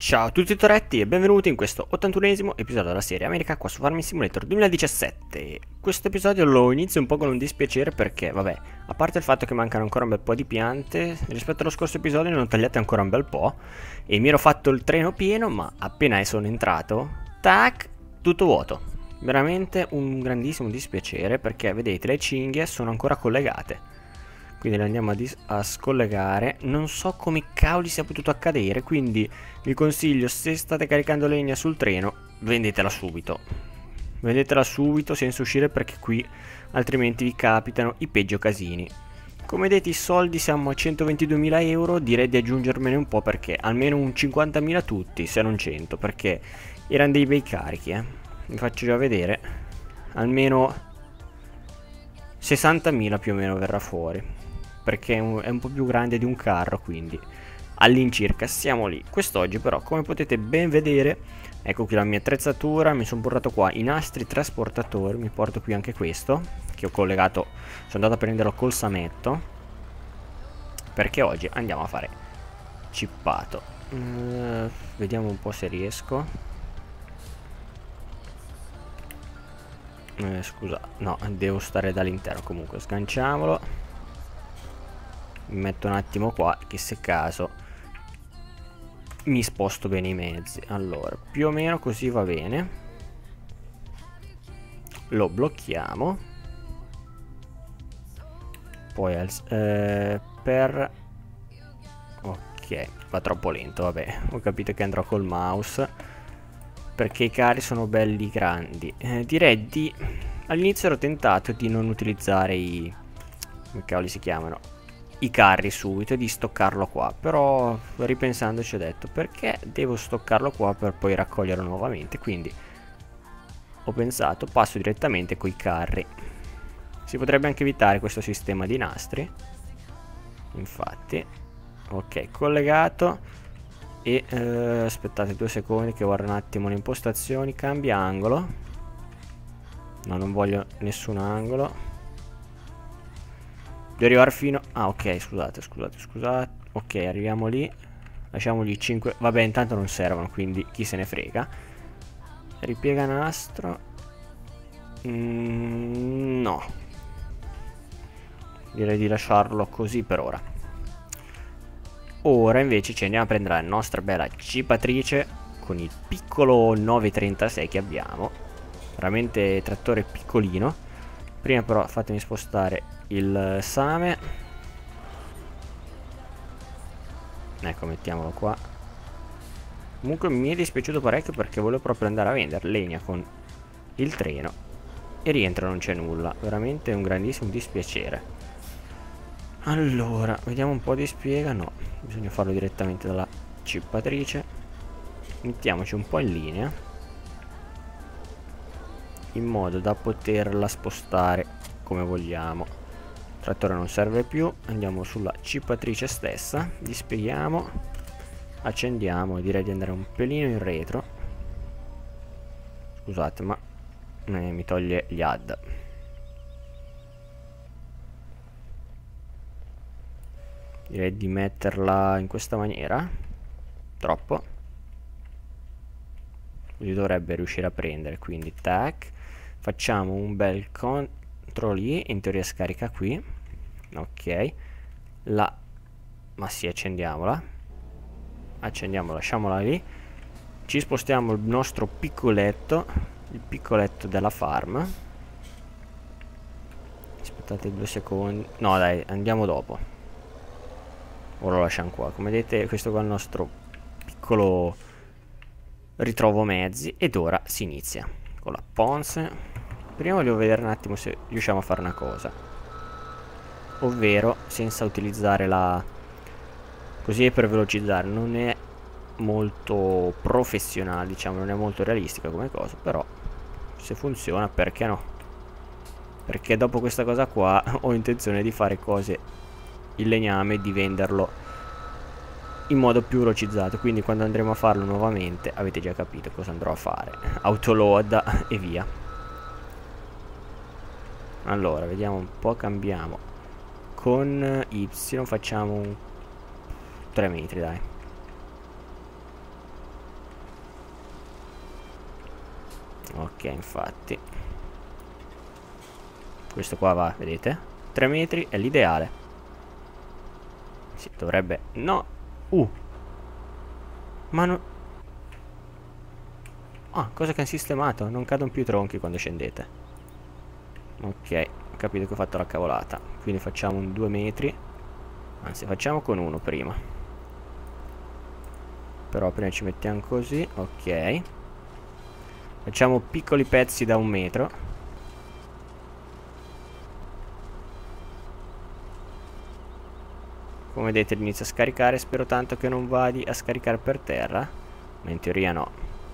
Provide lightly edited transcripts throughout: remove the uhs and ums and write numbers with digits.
Ciao a tutti Toretti e benvenuti in questo 81esimo episodio della serie America qua su Farming Simulator 2017. Questo episodio lo inizio un po' con un dispiacere perché, vabbè, a parte il fatto che mancano ancora un bel po' di piante, rispetto allo scorso episodio ne ho tagliate ancora un bel po' e mi ero fatto il treno pieno, ma appena sono entrato, tac, tutto vuoto. Veramente un grandissimo dispiacere perché, vedete, le cinghie sono ancora collegate. Quindi le andiamo a scollegare. Non so come cavoli sia potuto accadere, quindi vi consiglio, se state caricando legna sul treno, vendetela subito. Vendetela subito senza uscire perché qui altrimenti vi capitano i peggio casini. Come vedete i soldi siamo a 122.000 euro, direi di aggiungermene un po' perché almeno un 50.000 tutti, se non 100, perché erano dei bei carichi, Vi faccio già vedere. Almeno 60.000 più o meno verrà fuori. Perché è un po' più grande di un carro, quindi all'incirca siamo lì. Quest'oggi però, come potete ben vedere, ecco qui la mia attrezzatura. Mi sono portato qua i nastri trasportatori. Mi porto qui anche questo che ho collegato, sono andato a prenderlo col sametto perché oggi andiamo a fare cippato. Vediamo un po' se riesco. Scusa, no, devo stare dall'interno. Comunque sganciamolo. Mi metto un attimo qua che se caso mi sposto bene i mezzi. Allora, più o meno così va bene. Lo blocchiamo. Poi per... Ok, va troppo lento, vabbè. Ho capito che andrò col mouse perché i carri sono belli grandi. Direi di... All'inizio ero tentato di non utilizzare i... come cavoli si chiamano? I carri subito e di stoccarlo qua, però ripensandoci ho detto perché devo stoccarlo qua per poi raccoglierlo nuovamente, quindi ho pensato passo direttamente coi carri. Si potrebbe anche evitare questo sistema di nastri, infatti. Ok, collegato e aspettate 2 secondi che guardo un attimo le impostazioni. Cambia angolo. No, non voglio nessun angolo. Devo arrivare fino... Ah, ok, scusate. Ok, arriviamo lì. Lasciamogli 5... Vabbè, intanto non servono, quindi chi se ne frega. Ripiega nastro. No. Direi di lasciarlo così per ora. Ora invece ci andiamo a prendere la nostra bella cipatrice con il piccolo 936 che abbiamo. Veramente trattore piccolino. Prima però fatemi spostare il same. Ecco, mettiamolo qua. Comunque mi è dispiaciuto parecchio perché volevo proprio andare a vendere legna con il treno e rientro non c'è nulla. Veramente un grandissimo dispiacere. Allora, vediamo un po' di spiega. No, bisogna farlo direttamente dalla cippatrice. Mettiamoci un po' in linea in modo da poterla spostare come vogliamo. Il trattore non serve più, andiamo sulla cippatrice stessa, dispieghiamo, accendiamo. Direi di andare un pelino in retro. Scusate, ma mi toglie gli add. Direi di metterla in questa maniera. Troppo. Così dovrebbe riuscire a prendere, quindi tac. Facciamo un bel CTRL-I, in teoria scarica qui. Ok. Ma sì, accendiamola. Accendiamola, lasciamola lì. Ci spostiamo il nostro piccoletto, il piccoletto della farm. Aspettate 2 secondi. No dai, andiamo dopo. Ora lo lasciamo qua. Come vedete questo qua è il nostro piccolo ritrovo mezzi. Ed ora si inizia con la Ponce. Prima voglio vedere un attimo se riusciamo a fare una cosa, ovvero senza utilizzare la... così per velocizzare. Non è molto professionale, diciamo, non è molto realistica come cosa, però se funziona perché no? Perché dopo questa cosa qua ho intenzione di fare cose il legname e di venderlo in modo più velocizzato, quindi quando andremo a farlo nuovamente avete già capito cosa andrò a fare. Autoload e via. Allora, vediamo un po', cambiamo. Con Y facciamo un 3 metri, dai. Ok, infatti. Questo qua va, vedete? 3 metri è l'ideale. Sì, dovrebbe... No! Ma no... Ah, cosa che hanno sistemato. Non cadono più i tronchi quando scendete. Ok, ho capito che ho fatto la cavolata. Quindi facciamo un 2 metri. Anzi, facciamo con uno prima. Però prima ci mettiamo così. Ok. Facciamo piccoli pezzi da 1 metro. Come vedete inizia a scaricare. Spero tanto che non vadi a scaricare per terra. Ma in teoria no.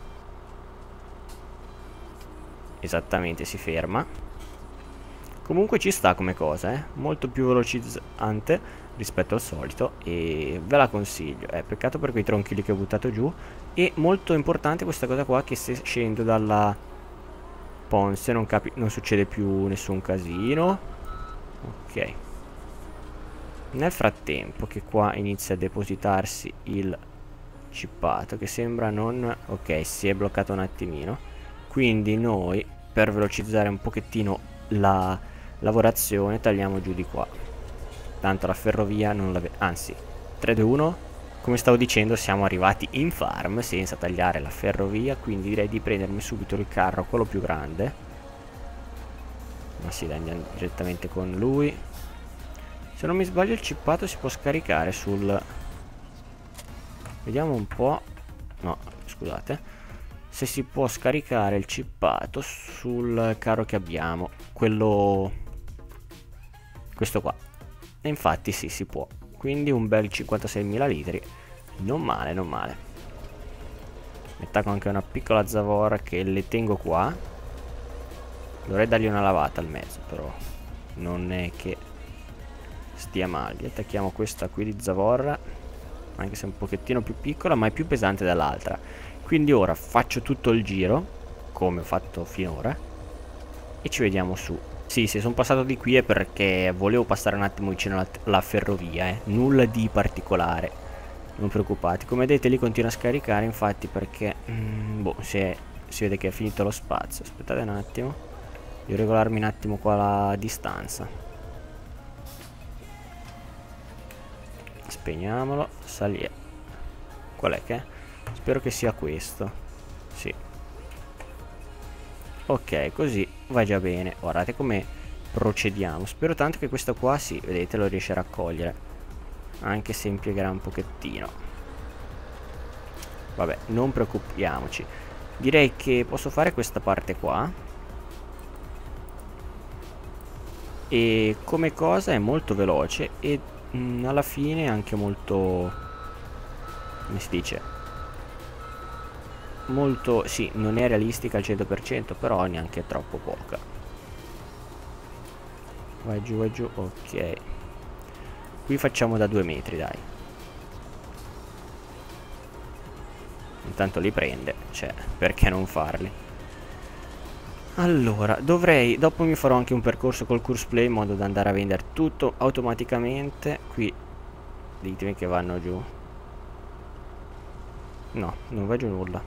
Esattamente, si ferma. Comunque ci sta come cosa, molto più velocizzante rispetto al solito. E ve la consiglio. Peccato per quei tronchi lì che ho buttato giù. E molto importante questa cosa qua, che se scendo dalla ponte non succede più nessun casino. Ok. Nel frattempo che qua inizia a depositarsi il cippato, che sembra non... Ok, si è bloccato un attimino. Quindi noi, per velocizzare un pochettino la lavorazione, tagliamo giù di qua. Tanto la ferrovia non la vedo. Anzi, 3, 2, 1. Come stavo dicendo, siamo arrivati in farm senza tagliare la ferrovia. Quindi direi di prendermi subito il carro, quello più grande. Ma sì, dai, andiamo direttamente con lui. Se non mi sbaglio il cippato si può scaricare sul... Vediamo un po'. No, scusate. Se si può scaricare il cippato sul carro che abbiamo. Quello... Questo qua. E infatti sì, si può. Quindi un bel 56.000 litri. Non male, non male. Mi attacco anche una piccola zavorra che le tengo qua. Dovrei dargli una lavata al mezzo, però non è che stia male. Attacchiamo questa qui di zavorra, anche se è un pochettino più piccola, ma è più pesante dell'altra. Quindi ora faccio tutto il giro, come ho fatto finora, e ci vediamo su. Sì, se sono passato di qui è perché volevo passare un attimo vicino alla ferrovia, nulla di particolare, non preoccupati. Come vedete lì continua a scaricare, infatti, perché boh, si vede che è finito lo spazio. Aspettate un attimo, devo regolarmi un attimo qua la distanza. Spegniamolo, saliamo. Qual è che è? Spero che sia questo. Sì. Ok, così va già bene. Guardate come procediamo. Spero tanto che questo qua, sì, vedete, lo riesce a raccogliere. Anche se impiegherà un pochettino. Vabbè, non preoccupiamoci. Direi che posso fare questa parte qua. E come cosa è molto veloce e alla fine è anche molto... come si dice? Molto... sì, non è realistica al 100%, però neanche troppo poca. Vai giù, ok. Qui facciamo da 2 metri, dai. Intanto li prende, cioè, perché non farli? Allora, dovrei... dopo mi farò anche un percorso col Course Play in modo da andare a vendere tutto automaticamente. Qui, ditemi che vanno giù. No, non va giù nulla.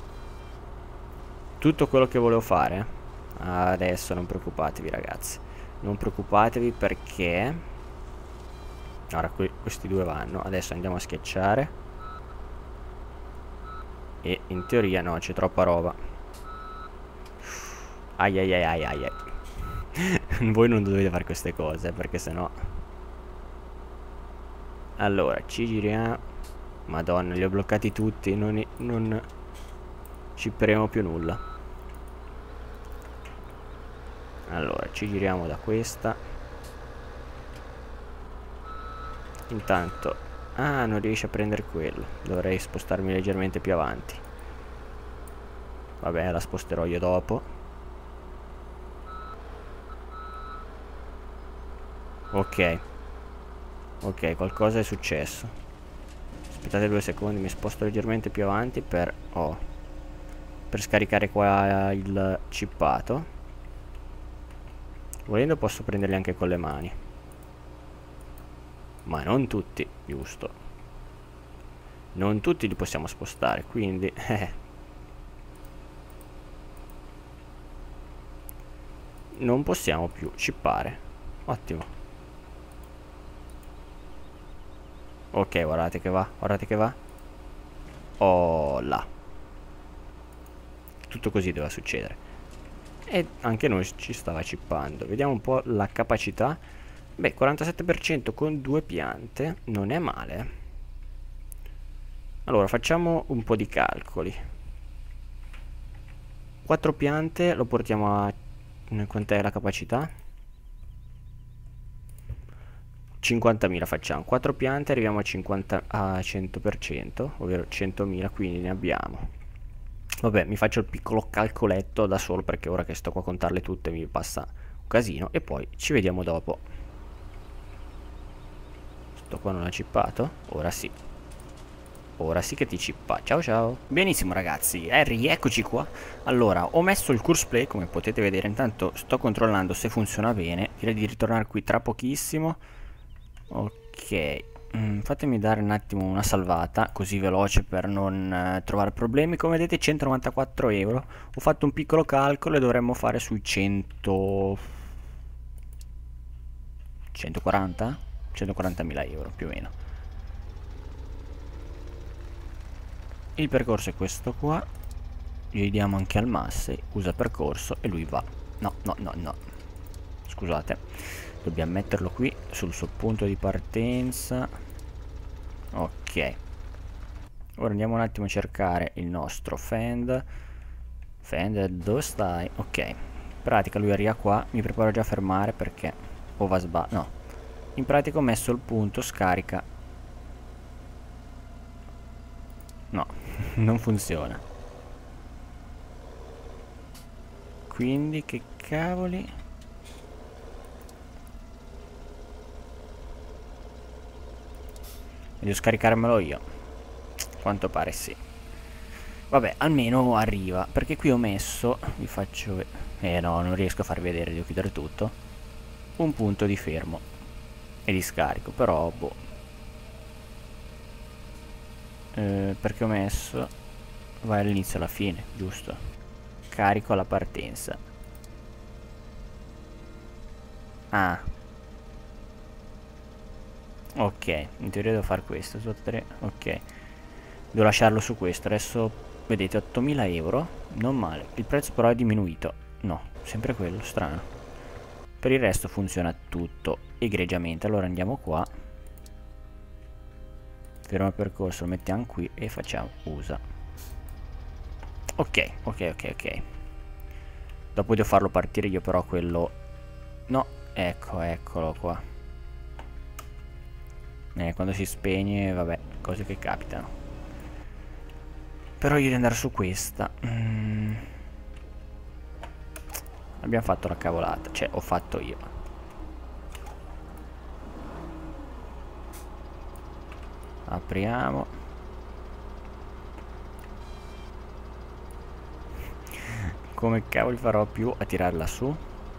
Tutto quello che volevo fare. Adesso non preoccupatevi, ragazzi. Non preoccupatevi perché... ora questi due vanno. Adesso andiamo a schiacciare. E in teoria no, c'è troppa roba. Ai ai ai ai ai. Voi non dovete fare queste cose, perché sennò... Allora, ci giriamo. Madonna, li ho bloccati tutti. Non ci premo più nulla. Allora, ci giriamo da questa. Intanto... ah, non riesce a prendere quello. Dovrei spostarmi leggermente più avanti. Vabbè, la sposterò io dopo. Ok. Ok, qualcosa è successo. Aspettate 2 secondi, mi sposto leggermente più avanti per... oh, per scaricare qua il cippato. Volendo posso prenderli anche con le mani. Ma non tutti, giusto. Non tutti li possiamo spostare, quindi... non possiamo più chippare. Ottimo. Ok, guardate che va, guardate che va. Oh là. Tutto così doveva succedere. E anche noi ci stava chippando. Vediamo un po' la capacità. Beh, 47% con 2 piante. Non è male. Allora, facciamo un po' di calcoli. 4 piante lo portiamo a... Quant'è la capacità? 50.000 facciamo. 4 piante arriviamo a 50, a 100%, ovvero 100.000, quindi ne abbiamo. Vabbè, mi faccio il piccolo calcoletto da solo perché ora che sto qua a contarle tutte mi passa un casino. E poi ci vediamo dopo. Sto qua non ha chippato? Ora sì. Ora sì che ti chippa. Ciao ciao. Benissimo ragazzi, rieccoci qua. Allora, ho messo il course play come potete vedere. Intanto sto controllando se funziona bene. Direi di ritornare qui tra pochissimo. Ok. Fatemi dare un attimo una salvata così veloce per non trovare problemi. Come vedete 194 euro. Ho fatto un piccolo calcolo e dovremmo fare sui 100... 140? 140.000 euro più o meno. Il percorso è questo qua. Gli diamo anche al Massey. Usa percorso e lui va. No, no, no, no. Scusate. Dobbiamo metterlo qui sul suo punto di partenza. Ok. Ora andiamo un attimo a cercare il nostro Fend. Fend, dove stai? Ok. In pratica lui arriva qua. Mi preparo già a fermare perché o va no. In pratica ho messo il punto scarica. No, non funziona. Quindi che cavoli? Devo scaricarmelo io. Quanto pare sì. Vabbè, almeno arriva. Perché qui ho messo... Vi faccio... no, non riesco a farvi vedere, devo chiudere tutto. Un punto di fermo. E di scarico, però, boh. Perché ho messo... Vai all'inizio e alla fine, giusto? Carico alla partenza. Ah. Ok, in teoria devo fare questo. Ok. Devo lasciarlo su questo. Adesso vedete 8.000 euro. Non male. Il prezzo però è diminuito. No, sempre quello, strano. Per il resto funziona tutto egregiamente. Allora andiamo qua. Fermo il percorso, lo mettiamo qui e facciamo usa. Ok, ok, ok, ok. Dopo devo farlo partire io però quello... No, ecco, eccolo qua. Quando si spegne, vabbè, cose che capitano. Però io devo andare su questa. Abbiamo fatto la cavolata. Cioè, ho fatto io. Apriamo. Come cavolo farò più a tirarla su?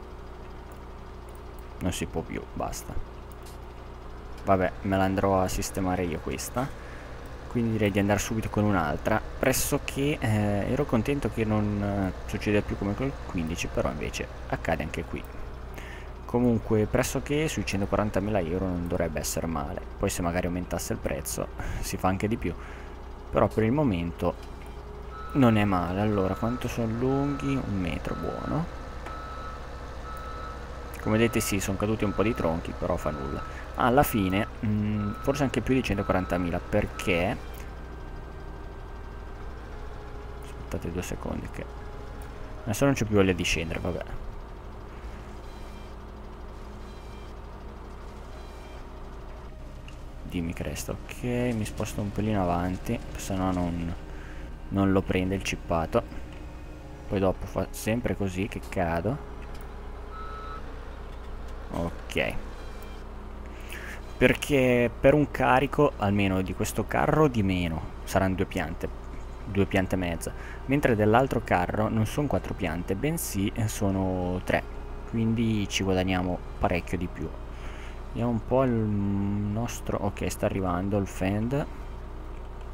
Non si può più, basta. Vabbè, me la andrò a sistemare io questa. Quindi direi di andare subito con un'altra. Pressoché ero contento che non succeda più come col 15, però invece accade anche qui. Comunque pressoché sui 140.000 euro non dovrebbe essere male. Poi se magari aumentasse il prezzo si fa anche di più. Però per il momento non è male. Allora, quanto sono lunghi? 1 metro, buono. Come vedete sì, sono caduti un po' di tronchi, però fa nulla. Alla fine forse anche più di 140.000 perché aspettate 2 secondi che adesso non c'è più voglia di scendere, vabbè. Dimmi che resta ok, mi sposto un pelino avanti se no non lo prende il cippato. Poi dopo fa sempre così che cado. Ok, perché per un carico almeno di questo carro di meno saranno 2 piante e mezza, mentre dell'altro carro non sono 4 piante bensì sono 3, quindi ci guadagniamo parecchio di più. Vediamo un po' il nostro... ok, sta arrivando il Fend.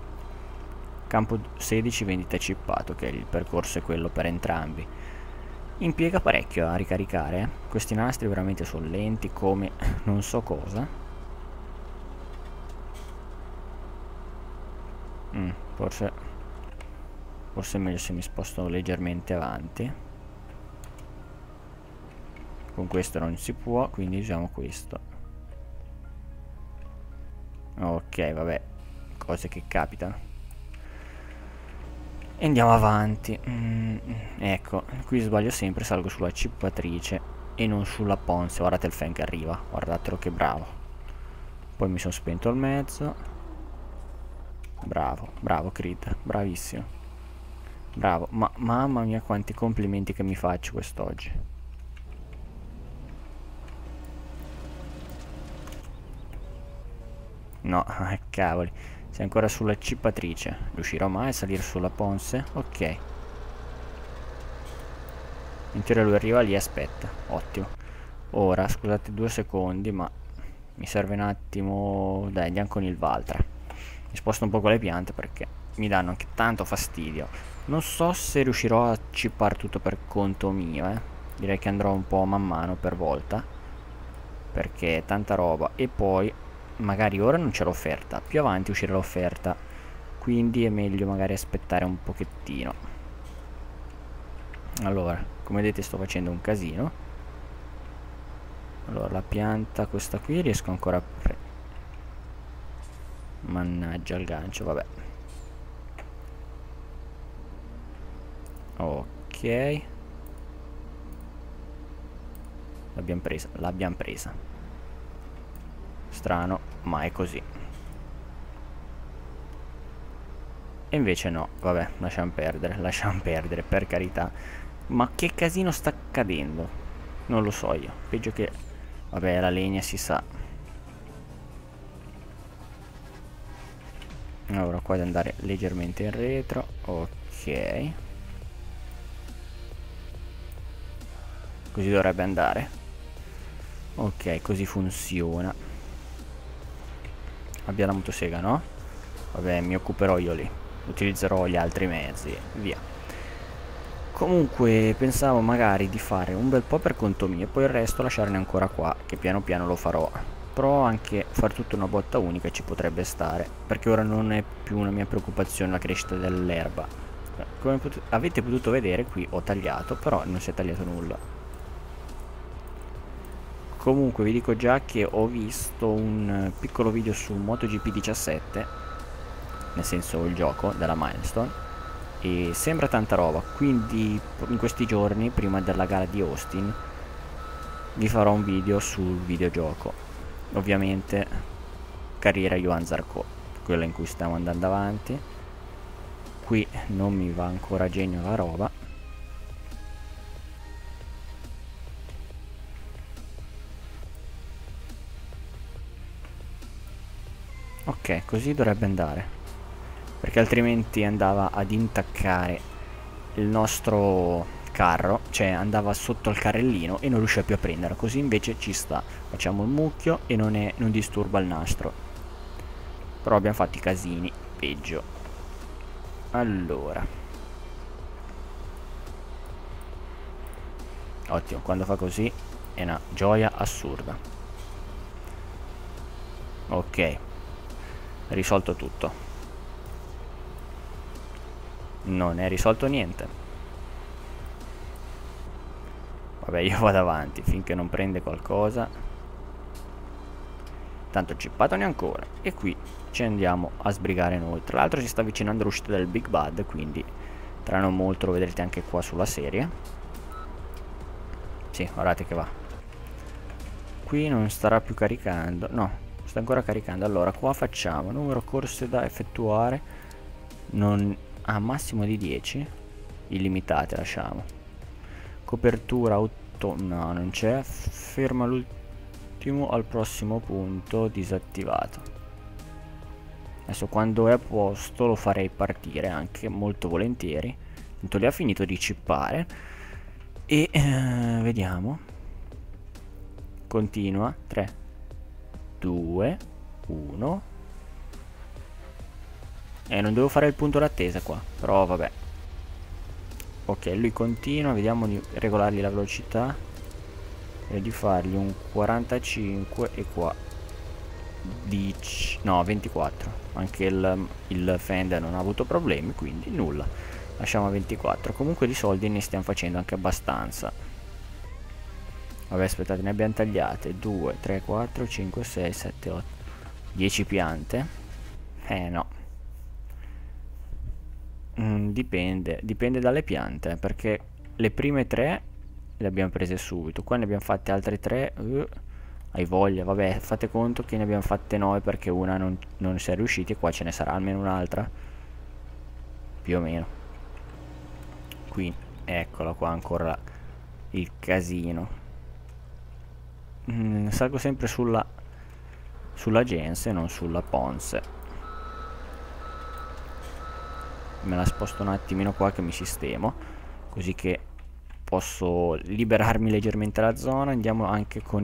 Campo 16 vendita cippato, che il percorso è quello per entrambi. Impiega parecchio a ricaricare. Questi nastri veramente sono lenti come non so cosa. Forse è meglio se mi sposto leggermente avanti. Con questo non si può, quindi usiamo questo. Ok, vabbè, cose che capitano. E andiamo avanti. Ecco, qui sbaglio sempre, salgo sulla cippatrice e non sulla Ponce. Guardate il fan che arriva, guardatelo che bravo. Poi mi sono spento al mezzo. Bravo, bravo Creed, bravissimo. Bravo, ma mamma mia quanti complimenti che mi faccio quest'oggi. No, cavoli. Sei ancora sulla cippatrice. Riuscirò mai a salire sulla Ponce? Ok. In teoria lui arriva lì e aspetta. Ottimo. Ora, scusate 2 secondi, ma mi serve un attimo. Dai, andiamo con il Valtra. Mi sposto un po' con le piante perché mi danno anche tanto fastidio. Non so se riuscirò a cippare tutto per conto mio, Direi che andrò un po' man mano per volta, perché è tanta roba. E poi magari ora non c'è l'offerta, più avanti uscirà l'offerta, quindi è meglio magari aspettare un pochettino. Allora, come vedete sto facendo un casino. Allora, la pianta, questa qui, riesco ancora a mannaggia il gancio, vabbè. Ok. L'abbiamo presa. Strano, ma è così. E invece no, vabbè, lasciamo perdere, per carità. Ma che casino sta accadendo? Non lo so io, peggio che... Vabbè, la legna si sa. Allora, qua devo andare leggermente in retro, ok. Così dovrebbe andare. Ok, così funziona. Abbiamo la motosega, no? Vabbè, mi occuperò io lì. Utilizzerò gli altri mezzi, via. Comunque pensavo magari di fare un bel po' per conto mio e poi il resto lasciarne ancora qua, che piano piano lo farò. Però anche fare tutta una botta unica ci potrebbe stare, perché ora non è più una mia preoccupazione la crescita dell'erba. Come avete potuto vedere qui ho tagliato, però non si è tagliato nulla. Comunque vi dico già che ho visto un piccolo video su MotoGP 17, nel senso il gioco della Milestone, e sembra tanta roba, quindi in questi giorni prima della gara di Austin vi farò un video sul videogioco, ovviamente carriera Johann Zarco, quella in cui stiamo andando avanti. Qui non mi va ancora a genio la roba. Ok, così dovrebbe andare, perché altrimenti andava ad intaccare il nostro carro, cioè andava sotto al carrellino e non riusciva più a prenderlo. Così invece ci sta, facciamo il mucchio e non disturba il nastro. Però abbiamo fatto i casini peggio. Allora, ottimo, quando fa così è una gioia assurda. Ok, risolto tutto. Non è risolto niente. Vabbè, io vado avanti finché non prende qualcosa. Tanto cippato neanche ancora. E qui ci andiamo a sbrigare noi. Tra l'altro si sta avvicinando l'uscita del Big Bad, quindi tra non molto lo vedrete anche qua sulla serie. Sì, guardate che va. Qui non starà più caricando. No, sta ancora caricando. Allora, qua facciamo numero corse da effettuare. Non... Ah, massimo di 10. Illimitate lasciamo. Copertura auto... No, non c'è. Ferma l'ultimo al prossimo punto disattivato. Adesso quando è a posto lo farei partire anche molto volentieri. Intanto lì ha finito di cippare. E vediamo. Continua. 3, 2, 1. Non devo fare il punto d'attesa qua. Però vabbè. Ok, lui continua, vediamo di regolargli la velocità e di fargli un 45 e qua no 24. Anche il Fender non ha avuto problemi, quindi nulla, lasciamo a 24. Comunque di soldi ne stiamo facendo anche abbastanza. Vabbè, aspettate, ne abbiamo tagliate 2, 3, 4, 5, 6, 7, 8, 10 piante. No, dipende dalle piante, perché le prime 3 le abbiamo prese subito, qua ne abbiamo fatte altre 3. Hai voglia, vabbè, fate conto che ne abbiamo fatte 9 perché una non si è riusciti, e qua ce ne sarà almeno un'altra, più o meno. Qui, eccola qua ancora il casino. Salgo sempre sulla Gense, non sulla Ponce. Me la sposto un attimino qua che mi sistemo, così che posso liberarmi leggermente la zona. Andiamo anche con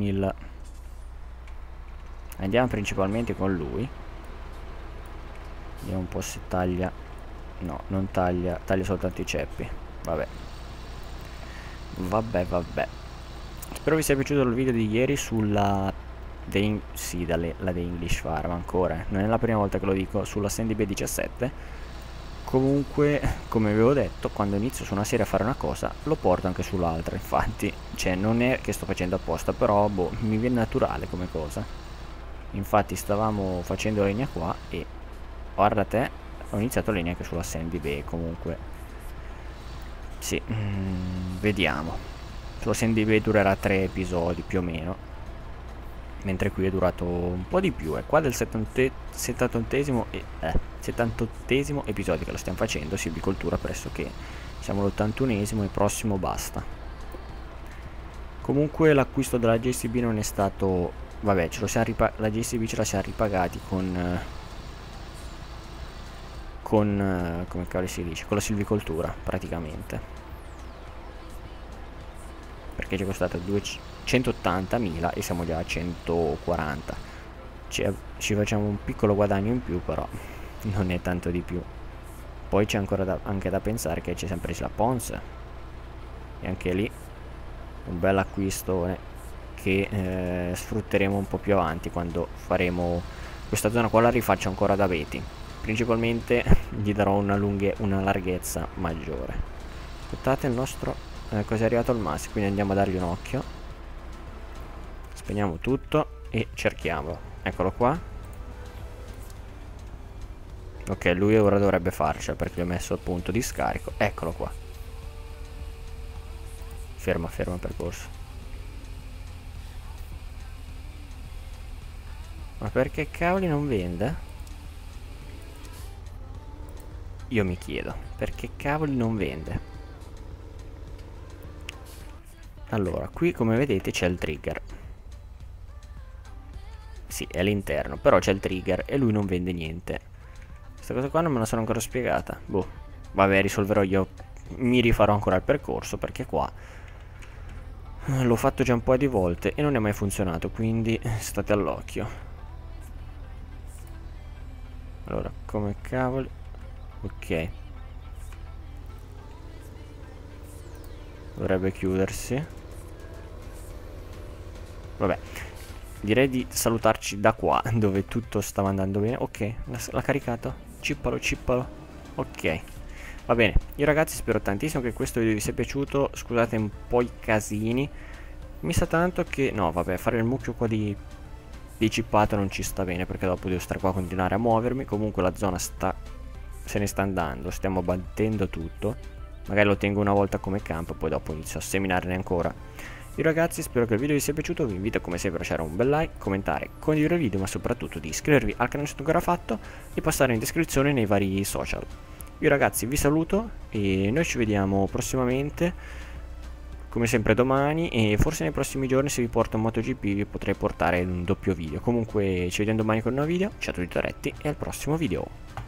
andiamo principalmente con lui. Vediamo un po' se taglia. No, non taglia, taglia soltanto i ceppi. Vabbè. Vabbè. Spero vi sia piaciuto il video di ieri sulla la The English Farm ancora. Non è la prima volta che lo dico, sulla Sandy Bay 17. Comunque, come avevo detto, quando inizio su una serie a fare una cosa, lo porto anche sull'altra. Infatti, cioè, non è che sto facendo apposta, però, boh, mi viene naturale come cosa. Infatti, stavamo facendo legna qua e, guarda te, ho iniziato legna anche sulla Sandy Bay, comunque. Sì, vediamo. Sulla Sandy Bay durerà 3 episodi, più o meno. Mentre qui è durato un po' di più. Qua del 78esimo episodio che lo stiamo facendo, silvicoltura pressoché. Siamo all'81esimo e il prossimo basta. Comunque l'acquisto della JCB non è stato... Vabbè, la JCB ce la siamo ripagati con come cavolo si dice? Con la silvicoltura, praticamente. Perché ci è costato 180.000 e siamo già a 140. Ci facciamo un piccolo guadagno in più, però non è tanto di più. Poi c'è ancora anche da pensare che c'è sempre la Ponce, e anche lì un bel acquistone che sfrutteremo un po' più avanti, quando faremo questa zona qua. La rifaccio ancora da abeti, principalmente gli darò una larghezza maggiore. Aspettate, il nostro così è arrivato al massimo, quindi andiamo a dargli un occhio. Spegniamo tutto e cerchiamolo. Eccolo qua. Ok, lui ora dovrebbe farcela perché l'ho messo a punto di scarico. Eccolo qua. Ferma il percorso. Ma perché cavoli non vende? Io mi chiedo, perché cavoli non vende? Allora, qui come vedete c'è il trigger. Sì, è all'interno, però c'è il trigger e lui non vende niente. Questa cosa qua non me la sono ancora spiegata. Boh, vabbè, risolverò io. Mi rifarò ancora il percorso, perché qua l'ho fatto già un po' di volte e non è mai funzionato, quindi state all'occhio. Allora, come cavoli. Ok, dovrebbe chiudersi. Vabbè, direi di salutarci da qua, dove tutto stava andando bene. Ok, l'ha caricato. Cippalo. Ok, va bene. Io ragazzi spero tantissimo che questo video vi sia piaciuto. Scusate un po' i casini. Mi sa tanto che... No, vabbè, fare il mucchio qua di cippato non ci sta bene, perché dopo devo stare qua a continuare a muovermi. Comunque la zona se ne sta andando. Stiamo battendo tutto. Magari lo tengo una volta come campo, poi dopo inizio a seminarne ancora. Io ragazzi spero che il video vi sia piaciuto. Vi invito come sempre a lasciare un bel like, commentare, condividere il video, ma soprattutto di iscrivervi al canale se non ancora fatto e passare in descrizione nei vari social. Io ragazzi vi saluto e noi ci vediamo prossimamente, come sempre domani, e forse nei prossimi giorni, se vi porto un MotoGP vi potrei portare un doppio video. Comunque ci vediamo domani con un nuovo video. Ciao a tutti Toretti e al prossimo video.